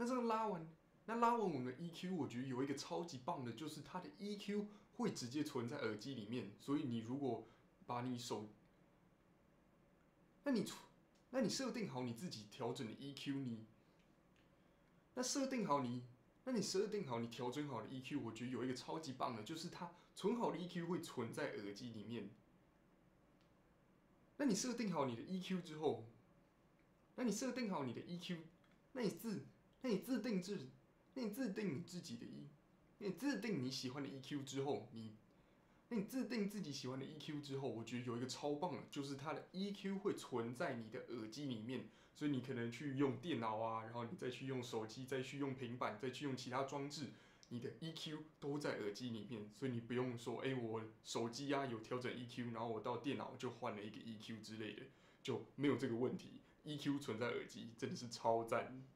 那这个拉完我们的 EQ， 我觉得有一个超级棒的，就是它的 EQ 会直接存在耳机里面，所以你如果把你手，那你设定好你自己调整的 EQ， 那你设定好你调整好的 EQ， 我觉得有一个超级棒的，就是它存好的 EQ 会存在耳机里面。那你设定好你的 EQ 之后，那你设定好你的 EQ， 那你自定你自己的那你自定你喜欢的 EQ 之后，那你自定自己喜欢的 EQ 之后，我觉得有一个超棒的，就是它的 EQ 会存在你的耳机里面，所以你可能去用电脑啊，然后你再去用手机，再去用平板，再去用其他装置，你的 EQ 都在耳机里面，所以你不用说，我手机啊有调整 EQ， 然后我到电脑就换了一个 EQ 之类的，就没有这个问题。EQ 存在耳机真的是超赞。